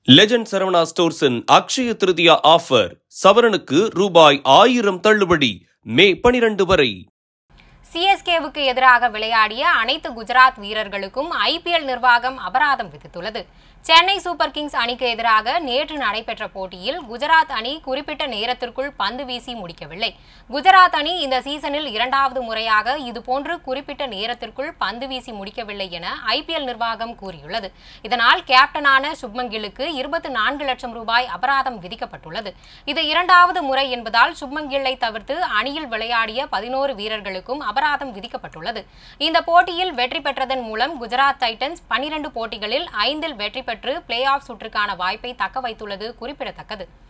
Legend Saravana ஸ்டோர்ஸின் Akshaya Tritiya offer சவரனுக்கு ரூபாய் 1000 தள்ளுபடி மே 12 வரை. சிஎஸ்கேவுக்கு எதிராக விளையாடிய அனைத்து குஜராத் வீரர்களுக்கும் ஐபிஎல் நிர்வாகம் அபராதம் விதித்துள்ளது. சென்னை சூப்பர் கிங்ஸ் அணிக்கு எதிராக நேற்று நடைபெற்ற போட்டியில் குஜராத் அணி குறிப்பிட்ட நேரத்திற்குள் பந்து வீசி முடிக்கவில்லை. குஜராத் அணி இந்த சீசனில் இரண்டாவது முறையாக இதுபோன்று குறிப்பிட்ட நேரத்திற்குள் பந்து வீசி முடிக்கவில்லை என ஐபிஎல் நிர்வாகம் கூறியுள்ளது. இதனால் கேப்டனான சுப்மன் கில்லுக்கு 24 லட்சம் ரூபாய் அபராதம் விதிக்கப்பட்டுள்ளது. இது இரண்டாவது முறை என்பதால் சுப்மன் கில்லை தவிர்த்து அணியில் விளையாடிய 11 வீரர்களுக்கும் அபராதம் விதிக்கப்பட்டுள்ளது. இந்த போட்டியில் வெற்றி பெற்றதன் மூலம் குஜராத் டைட்டன்ஸ் 12 போட்டிகளில் 5 வெற்றி பெற்று பிளே ஆஃப் சுற்றுக்கான வாய்ப்பை தக்க வைத்துள்ளது குறிப்பிடத்தக்கது.